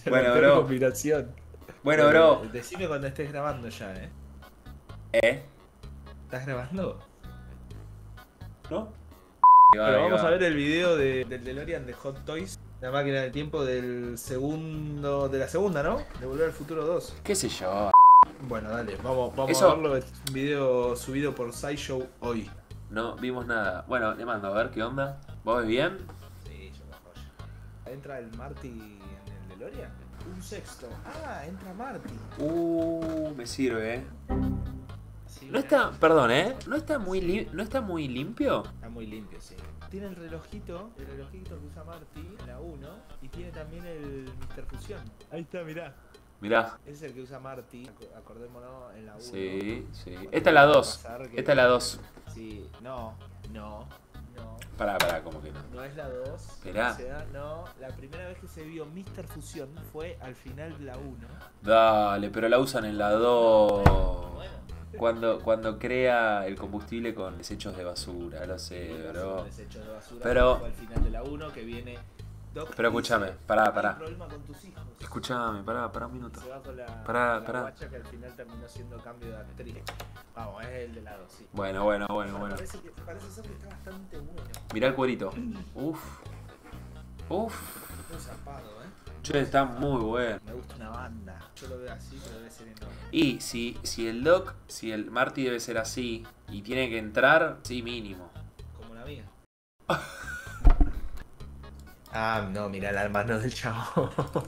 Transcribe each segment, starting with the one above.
Bueno, La peor bro. combinación. Bueno, bro. Decime cuando estés grabando ya, ¿eh? ¿Eh? ¿Estás grabando? ¿No? Ahí va, Bueno, ahí vamos a va. ver el video del DeLorean de Hot Toys, la máquina del tiempo de la segunda, ¿no? De Volver al Futuro 2. ¿Qué sé yo? Bueno, dale, vamos a Eso verlo. Es un video subido por SciShow hoy. no vimos nada. Bueno, le mando a ver qué onda. ¿Vos ves bien? Sí, yo me joyo. ¿Entra el Marty en el DeLorean? Un sexto. Ah, entra Marty. Me sirve, eh. Sí, No mirá. está, perdón, no está muy no está muy limpio. Está muy limpio, sí. Tiene el relojito que usa Marty en la 1 y tiene también el Mr. Fusión. Ahí está, mirá. Mirá. Es el que usa Marty, acordémonos, en la 1. Sí, sí. Esta es la 2. Esta es la 2. Sí, no. Pará, como que no. No es la 2. Esperá. O sea, no. La primera vez que se vio Mr. Fusión fue al final de la 1. Dale, pero la usan en la 2. Bueno. Cuando crea el combustible con desechos de basura, lo sé, bro. Desecho de basura. Pero- Fue al final de la 1 que viene Doc. Pero y escúchame, dice, pará. "Hay un problema con tus hijos". Escúchame, pará un minuto. Se va con Pará. la guacha que al final terminó siendo cambio de actriz. Vamos, es el de la 2, sí. Bueno. Parece ser que está bastante bueno. Mirá el cuerito. Uf. Muy zarpado, Che, está muy bueno. Me gusta una banda. Yo lo veo así, pero debe ser enorme. Y si el Marty debe ser así y tiene que entrar, sí, mínimo. Como la mía. Ah, no, mira las manos del chavo.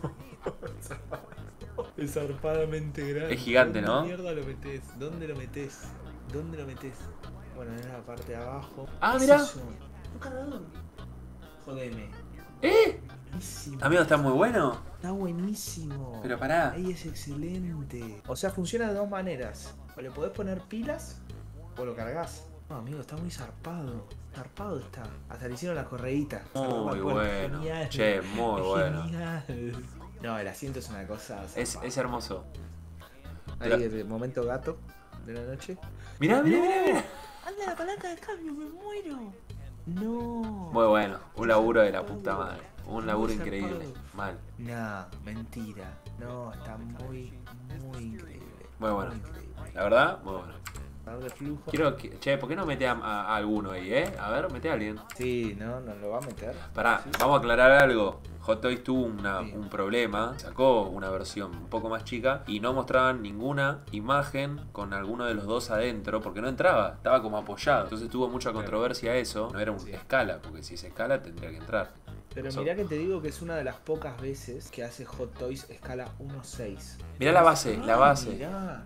Es zarpadamente grande. Es gigante, ¿no? ¿Dónde mierda lo metés? ¿Dónde lo metés? Bueno, en la parte de abajo. Ah, ¿Qué es mirá. eso? Un cargador. Jodeme. ¿Eh? Buenísimo. Amigo, está muy bueno. Está buenísimo. Pero pará. Ahí es excelente. O sea, funciona de dos maneras. O le podés poner pilas o lo cargas. No, amigo, está muy zarpado. Zarpado está. Hasta le hicieron la correíta. Muy bueno. Genial. Che, muy Es bueno. genial. No, el asiento es una cosa. zarpada. Es hermoso. Ahí el momento gato de la noche. Mirá. Anda la palanca del cambio, me muero. No. Muy bueno. Un laburo de la puta madre. Un laburo Muy increíble. zarpado. Mal. No, mentira. No, está muy increíble. Muy bueno. Muy increíble. La verdad, muy bueno. Dar de flujo. Che, ¿por qué no mete a alguno ahí, A ver, mete a alguien. Sí, no lo va a meter. Pará, Sí. vamos a aclarar algo. Hot Toys tuvo Sí. un problema, sacó una versión un poco más chica y no mostraban ninguna imagen con alguno de los dos adentro porque no entraba, estaba como apoyado. Entonces tuvo mucha controversia eso, no era una Sí. escala, porque si es escala tendría que entrar. Pero Pasó. mirá que te digo que es una de las pocas veces que hace Hot Toys escala 1.6. Mirá la base, la base. Mirá.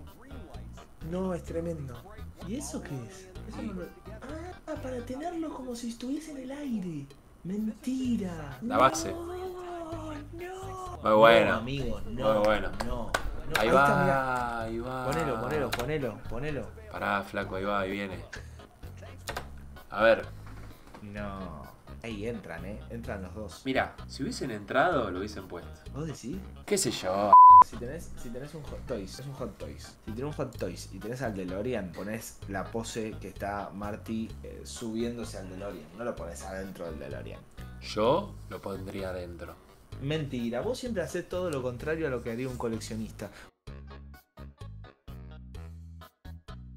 No, es tremendo. ¿Y eso qué es? Eso no lo- Ah, para tenerlo como si estuviese en el aire. Mentira. La base. No. Muy bueno. No, amigo, no. Muy bueno. No. Ahí está, mirá. va, ahí va. Ponelo. Pará, flaco, ahí va, ahí viene. A ver, No. Ahí entran, entran los dos. mira, si hubiesen entrado, lo hubiesen puesto. ¿Vos decís? ¿Qué sé yo? Si tenés un Hot Toys, es un Hot Toys. Si tenés un Hot Toys y tenés al DeLorean, ponés la pose que está Marty subiéndose al DeLorean. No lo ponés adentro del DeLorean. Yo lo pondría adentro. Mentira, vos siempre haces todo lo contrario a lo que haría un coleccionista.